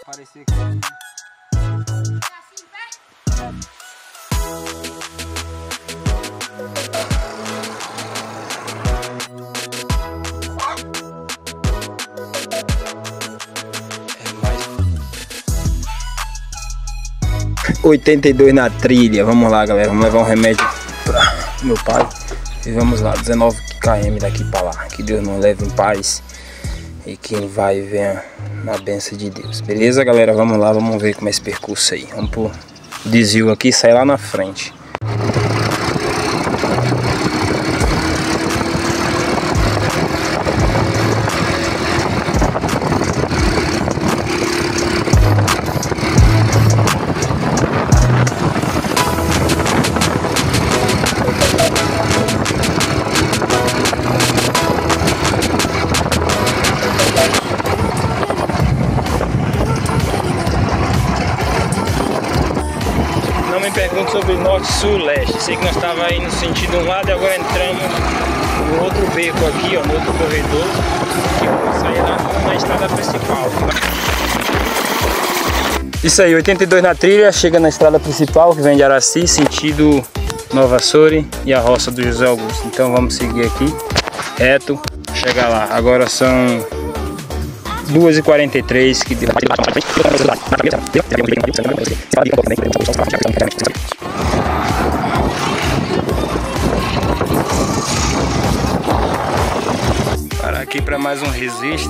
aparecer aqui. É mais 82 na trilha. Vamos lá, galera. Vamos levar um remédio para meu pai. E vamos lá, 19 km daqui para lá. Que Deus nos leve em paz. E quem vai venha na bênção de Deus. Beleza, galera? Vamos lá, vamos ver como é esse percurso aí. Vamos pro desvio aqui e sair lá na frente. Pergunta sobre norte, sul, leste. Sei que nós estávamos aí no sentido um lado e agora entramos no outro beco aqui, ó, no outro corredor, que eu vou sair lá na estrada principal. Isso aí, 82 na trilha, chega na estrada principal que vem de Araci, sentido Nova Açores e a roça do José Augusto. Então vamos seguir aqui, reto, chegar lá. Agora são 2h43 que deu. Parar aqui para mais um resiste.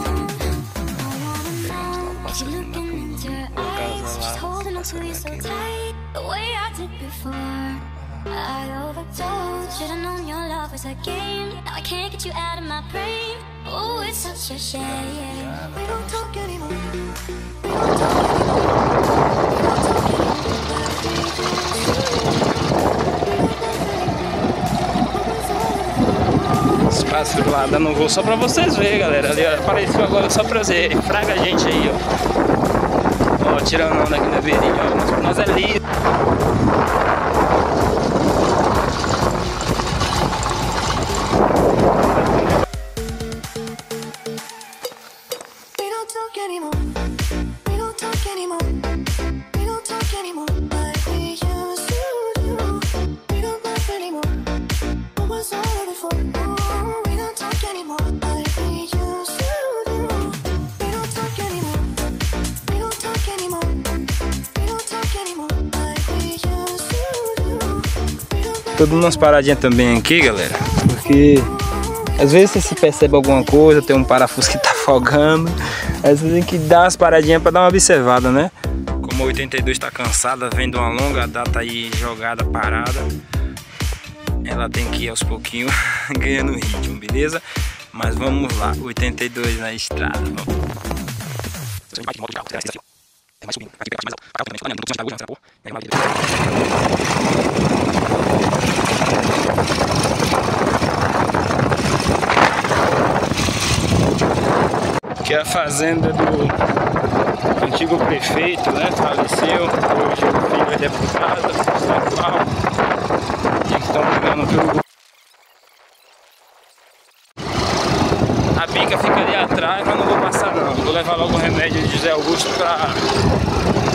Oh, it's such a shame. We don't talk anymore. Os pássaros lá dando um voo só pra vocês verem, galera. Ali ó, apareceu agora só pra você. Fraga a gente aí, ó. Ó, tirando onda aqui na beirinha, ó. Nós é livre. Tô dando umas paradinhas também aqui, galera, porque às vezes você se percebe alguma coisa, tem um parafuso que tá folgando, às vezes tem que dar umas paradinhas pra dar uma observada, né? Como a 82 tá cansada, vem de uma longa data aí jogada, parada, ela tem que ir aos pouquinhos ganhando ritmo, beleza? Mas vamos lá, 82 na estrada, vamos. Que é a fazenda do antigo prefeito, né? Faleceu, hoje o filho é deputado estadual e que estão brigando pelo. A bica fica ali atrás, mas não vou passar não. Vou levar logo o remédio de José Augusto pra